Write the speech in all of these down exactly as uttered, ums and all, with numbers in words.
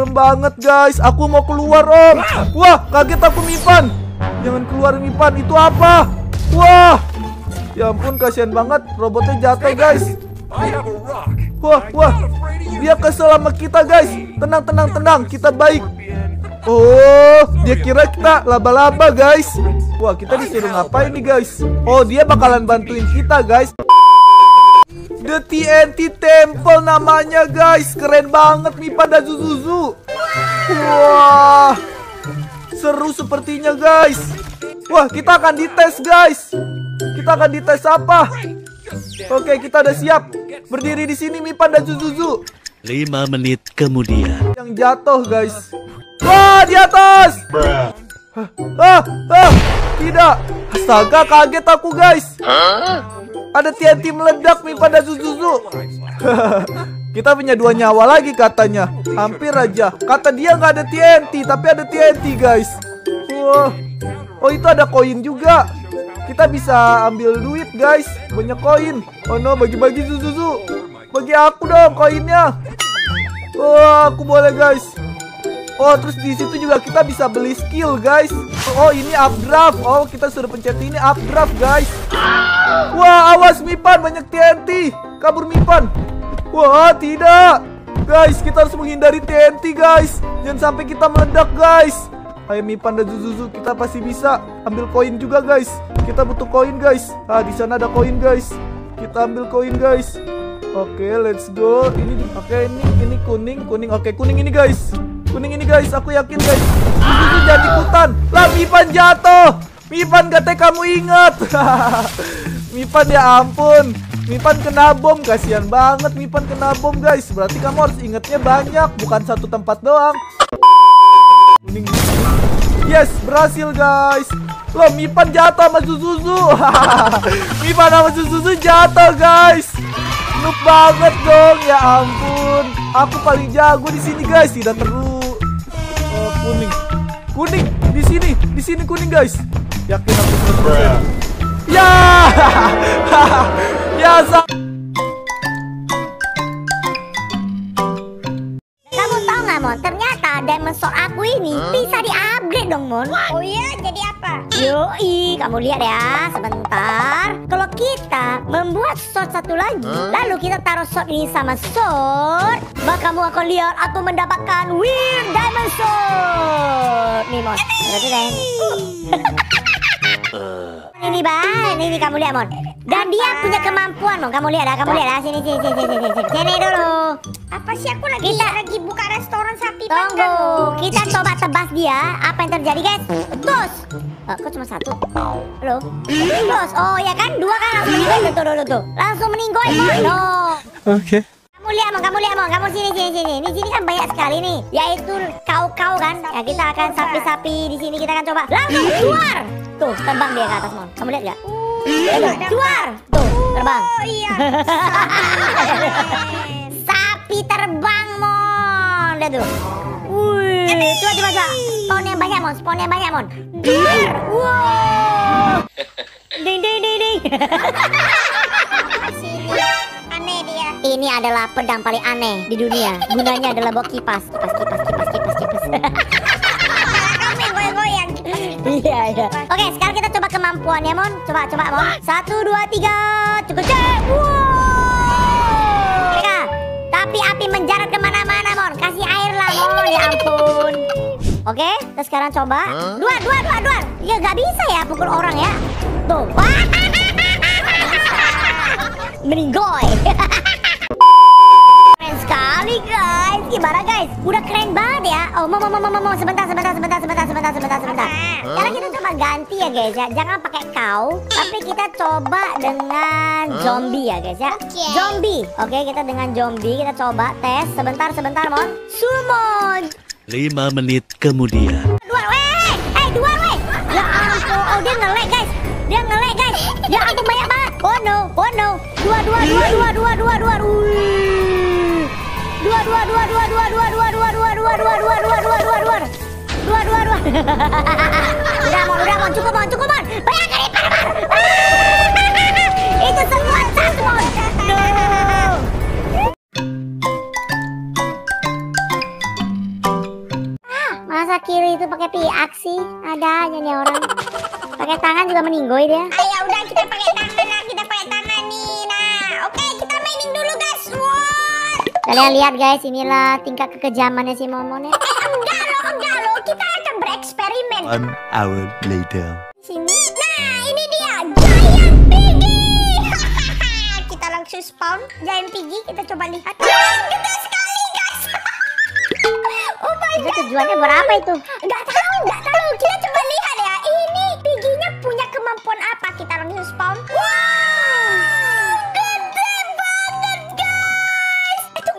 serem banget guys. Aku mau keluar om. Wah, kaget aku Mipan. Jangan keluar Mipan, itu apa? Wah, ya ampun kasihan banget. Robotnya jatuh guys. Wah, wah, dia kesel sama kita guys. Tenang, tenang, tenang, kita baik. Oh, dia kira kita laba-laba guys. Wah, kita disuruh ngapain nih guys? Oh, dia bakalan bantuin kita guys. The T N T Temple namanya guys. Keren banget Mipan dan Zuzuzu. Wah, seru sepertinya guys. Wah, kita akan dites guys. Kita akan dites apa? Oke, kita udah siap. Berdiri di sini Mipan dan Zuzuzu. Lima menit kemudian. Yang jatuh guys. Wah, di atas. Ah, ah, tidak. Astaga, kaget aku guys. Ada T N T meledak Mipan dan Zuzuzu. Kita punya dua nyawa lagi katanya. Hampir aja. Kata dia nggak ada T N T, tapi ada T N T guys. Wah. Oh, itu ada koin juga. Kita bisa ambil duit guys. Banyak koin. Oh no, bagi-bagi Zuzuzu. Bagi aku dong koinnya. Wah, aku boleh guys. Oh, terus di situ juga kita bisa beli skill guys. Oh, ini updraft. Oh, kita suruh pencet ini updraft guys. Wah, awas Mipan, banyak T N T. Kabur Mipan. Wah, tidak. Guys, kita harus menghindari T N T guys. Jangan sampai kita meledak guys. Ayo Mipan dan Zuzuzu, kita pasti bisa. Ambil koin juga guys. Kita butuh koin guys. Ah, di sana ada koin guys. Kita ambil koin guys. Oke, let's go. Ini oke, ini ini kuning, kuning. Oke, kuning ini guys. Kuning ini guys, aku yakin guys. Zuzuzu jangan ikutan. Lah, Mipan jatuh. Mipan katanya kamu ingat. Mipan ya ampun. Mipan kena bom, kasihan banget Mipan kena bom guys. Berarti kamu harus ingatnya banyak, bukan satu tempat doang. Kuning. Yes, berhasil guys. Loh, Mipan jatuh sama Zuzuzu. Mipan sama Zuzuzu jatuh guys. Noob banget dong, ya ampun. Aku paling jago di sini guys, tidak perlu. Oh, kuning, kuning di sini, di sini kuning guys. Yakin aku seratus persen. Ya, ya. Kamu tahu nggak Mon? Ternyata diamond sword aku ini bisa di-upgrade dong Mon. Oh iya, jadi apa? Yoi, kamu lihat ya, sebentar. Kalau kita membuat sword satu lagi, lalu kita taruh sword ini sama sword, maka kamu akan lihat aku mendapatkan weird diamond sword. Nih Mon, ini bang, ini kamu lihat Mon. Dan dia punya kemampuan Mon, kamu lihat ya, kamu lihat ya, sini sini sini sini sini, sini dulu. Apa sih aku lagi kita lagi buka restoran sapi. Tunggu, kita coba tebas dia. Apa yang terjadi guys? Terus, oh, kok cuma satu? Halo, terus, oh ya kan dua kan langsung meninggoy tuh tuh tuh, langsung meninggoy Mon. No. Oke. Kamu lihat Mon, kamu lihat Mon, kamu sini sini sini. Di sini kan banyak sekali nih, yaitu kau-kau kan. Ya kita akan sapi-sapi di sini kita akan coba langsung keluar. Tuh, terbang dia ke atas Mon. Kamu lihat gak? Keluar. Tuh, terbang. Oh iya. Sapi terbang Mon. Lihat tuh. Wih, coba coba coba. Spawn yang banyak Mon, spawn yang banyak Mon. Duar. Wow. Ding ding ding ding. Aneh dia. Ini adalah pedang paling aneh di dunia. Gunanya adalah buat kipas, kipas, kipas, kipas, kipas, kipas. Kamu goyang-goyang. Iya iya. Oke, sekarang kita coba kemampuannya Mon. Coba coba Mon. Satu dua tiga. Cukup cek. Wow. Tapi api menjalar kemana-mana Mon. Kasih air lah Mon. Ya ampun. Oke, kita sekarang coba. Dua dua dua dua. Ya nggak bisa ya pukul orang ya. Tuh. Meninggoy. Keren sekali guys. Gimana guys? Udah keren banget ya. Oh, mau mau mau mau sebentar sebentar sebentar sebentar sebentar sebentar sebentar. Sekarang kita coba ganti ya guys ya. Jangan pakai kau, tapi kita coba dengan zombie ya guys ya. Zombie. Oke, kita dengan zombie kita coba tes sebentar sebentar Mon. Summon. Lima menit kemudian. Dua, weh, eh dua weh. Ya ampun, oh dia nge-lag guys. Dia nge-lag guys. Ya ampun banyak banget. Oh no, oh no. Dua dua dua dua dua dua dua. Dua dua dua dua dua dua dua dua dua dua dua dua dua dua dua dua dua dua dua. Udah Mon, udah Mon, cukup Mon, cukup Mon. Banyak kali parah. Itu semua satu Mon. No. orang. Pakai tangan juga meninggoy dia. Ayo udah kita pakai tangan lah, kita pakai tangan nih. Nah, oke kita mainin dulu guys. Wow. Kalian lihat guys, inilah tingkat kekejamannya si Momon ya. Eh enggak loh, enggak loh. Kita akan bereksperimen. One hour later. Sini. Nah, ini dia Giant Piggy. Kita langsung spawn Giant Piggy. Kita coba lihat. Gede sekali guys. Oh my god. Tujuannya buat apa itu? Enggak tahu, enggak tahu. Kita coba lihat ya. Ini Piggy-nya punya kemampuan apa? Kita langsung spawn. Wow, gede banget guys. Itu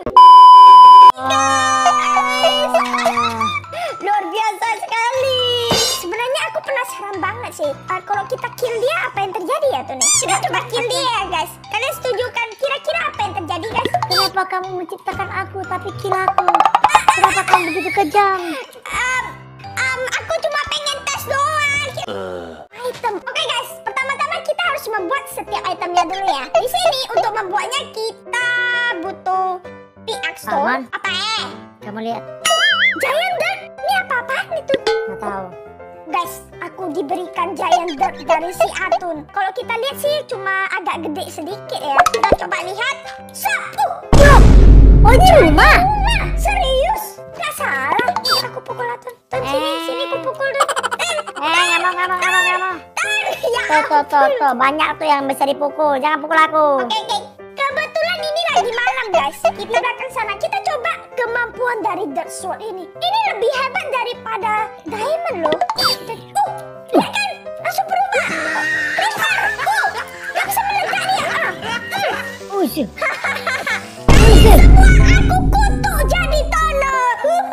luar biasa sekali. Sebenarnya aku penasaran banget sih. Uh, kalau kita kill dia apa yang terjadi ya tuh nih? Kita coba kill dia ya guys. Kalian setuju kan? Kira-kira apa yang terjadi guys? Kenapa kamu menciptakan aku tapi kill aku? Kenapa kamu begitu kejam? Um, um, aku cuma pengen tes doang. Uh. Item. Oke okay, guys, pertama-tama kita harus membuat setiap itemnya dulu ya. Di sini untuk membuatnya kita butuh pickaxe stone. Apa eh? Kamu lihat. Giant dirt. Ini apa-apaan itu? Nggak tahu. Guys, aku diberikan giant dirt dari si Atun. Kalau kita lihat sih cuma agak gede sedikit ya. Kita coba lihat. Satu. Oh ini rumah? Rumah? Serius? Gak salah. Ini aku pukul Atun. Tun sini, sini aku pukul dulu. Eh, nggak mau, nggak mau, nggak mau, nggak mau. Tuh, tuh, tuh, tuh. Banyak tuh yang bisa dipukul. Jangan pukul aku. Oke, oke. Kebetulan ini lagi malam guys. Kita akan sana. Kita coba kemampuan dari Dirt Sword ini. Ini lebih hebat daripada Diamond loh. Uh, lihat kan? Langsung berubah. Creeper. Uh, gak bisa meledak dia. Ah. Uh, semua aku kutuk jadi tanah.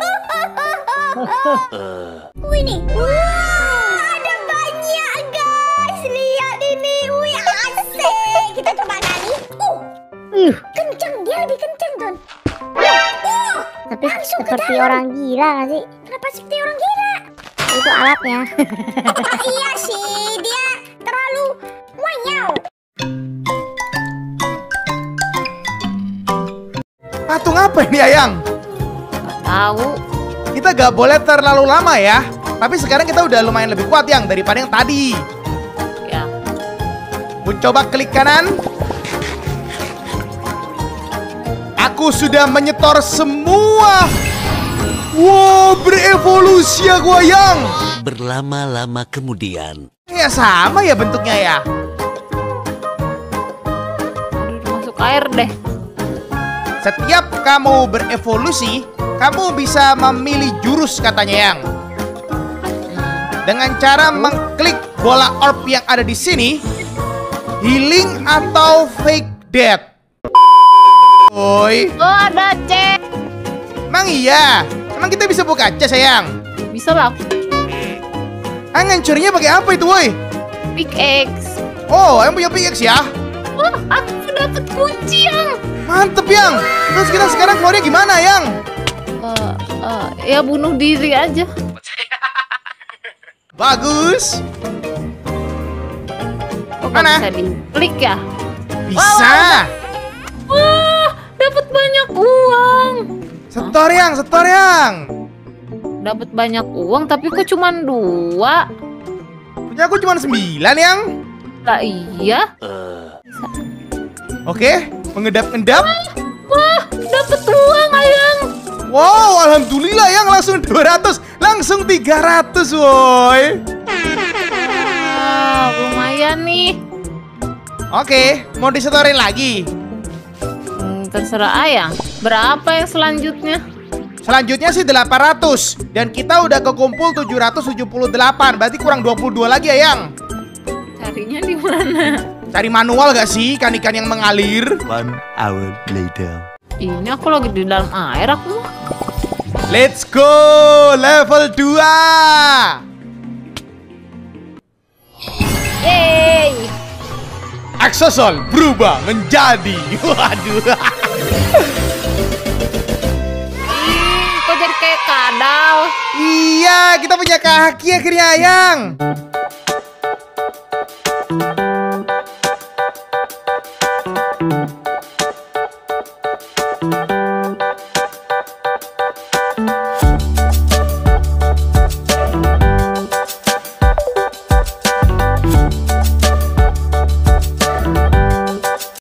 Uh, ini. Wow, ada banyak guys. Lihat ini. Wih, asik. Kita coba kali. Uh, uh. Kencang. Dia lebih kencang Don. Uh, tapi seperti orang gila gak sih? Kenapa seperti orang gila? Itu alatnya. Oh, iya sih. Dia terlalu wanyau. Patung apa ini Ayang? Gak tahu. Kita gak boleh terlalu lama ya. Tapi sekarang kita udah lumayan lebih kuat Yang daripada yang tadi. Ya. Aku coba klik kanan. Aku sudah menyetor semua. Wow, berevolusi aku Ayang. Berlama-lama kemudian. Ya sama ya bentuknya ya. Masuk air deh. Setiap kamu berevolusi, kamu bisa memilih jurus katanya Yang. Dengan cara mengklik bola orb yang ada di sini, healing atau fake death. Oi. Oh ada C. Emang iya? Emang kita bisa buka C sayang? Bisa lah. Ah ngancurnya pakai apa itu woi? Pickaxe. Oh yang punya pickaxe ya? Oh aku dapat kunci Yang. Mantep Yang. Terus kita sekarang keluarnya gimana Yang? Uh, uh, ya bunuh diri aja. Bagus. Oh, Mana? Bisa diklik ya? Bisa. Wah, dapat banyak uang. Setor Yang, setor Yang. Dapat banyak uang, tapi kok cuma dua? Punya aku cuma sembilan Yang. Lah iya. Oke, mengedap-ngedap. Wah, dapat uang Ayang. Wow, alhamdulillah Yang langsung dua ratus, langsung tiga ratus woi. Wow, lumayan nih. Oke, mau disetorin lagi? Hmm, terserah Ayang. Berapa yang selanjutnya? Selanjutnya sih delapan ratus. Dan kita udah kekumpul tujuh ratus tujuh puluh delapan. Berarti kurang dua puluh dua lagi ya Yang. Carinya di mana? Cari manual gak sih ikan-ikan yang mengalir? One hour later. Ini aku lagi di dalam air aku. Let's go, level dua. Yeay. Aksesol berubah menjadi. Waduh. Ih, kok jadi kayak kadal? Iya, kita punya kaki akhirnya Yang.